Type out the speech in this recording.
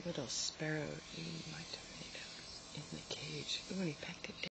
Little sparrow eating my tomatoes in the cage. Ooh, and he pecked it down.